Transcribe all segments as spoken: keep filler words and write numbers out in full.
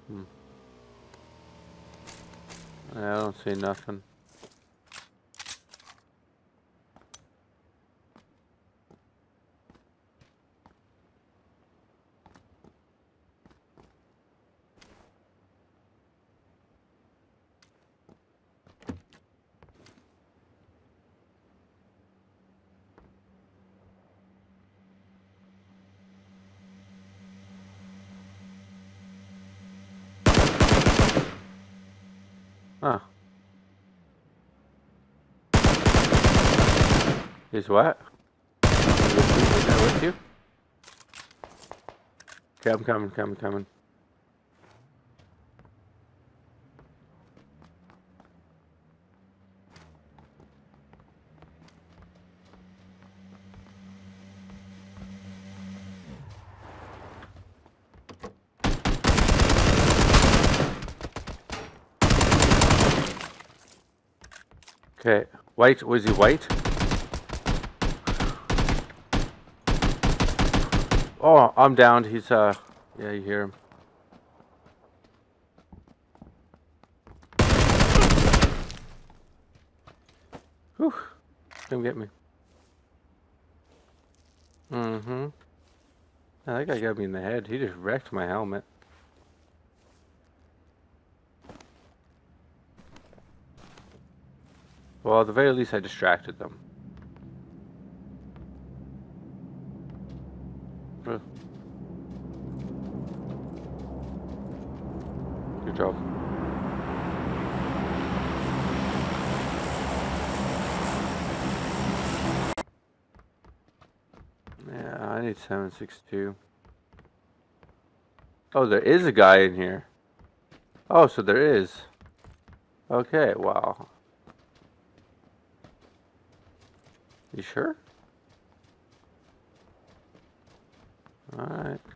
Hmm. I don't see nothing. Huh. He's what? Is that with you? Okay, I'm coming, coming, coming. Okay, white, was he white? Oh, I'm downed. He's, uh, yeah, you hear him. Whew, come get me. Mm-hmm. I think I got me in the head. He just wrecked my helmet. Well, at the very least, I distracted them. Good job. Yeah, I need seven six two. Oh, there is a guy in here. Oh, so there is. Okay, wow. You sure? Alright.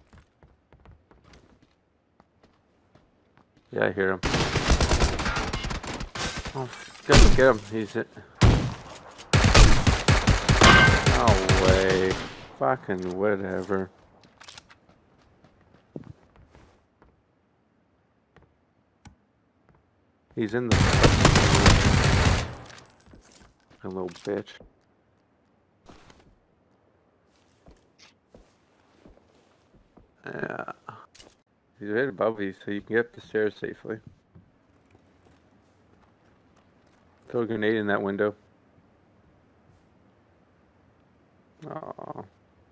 Yeah, I hear him. Oh, get him. He's it. No way. Fucking whatever. He's in the a little bitch. Yeah. He's right above you, so you can get up the stairs safely. Throw a grenade in that window. Aww.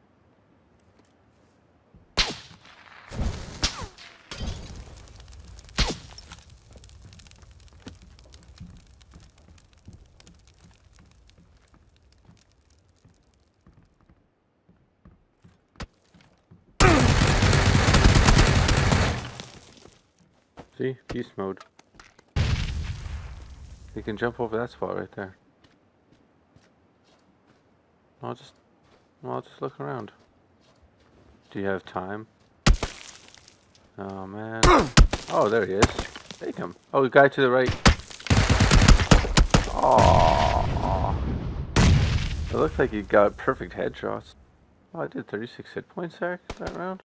See? Beast mode. You can jump over that spot right there. I'll just... I'll just look around. Do you have time? Oh, man. Oh, there he is. Take him. Oh, the guy to the right. Oh. It looks like you got perfect headshots. Oh, I did thirty-six hit points there that round.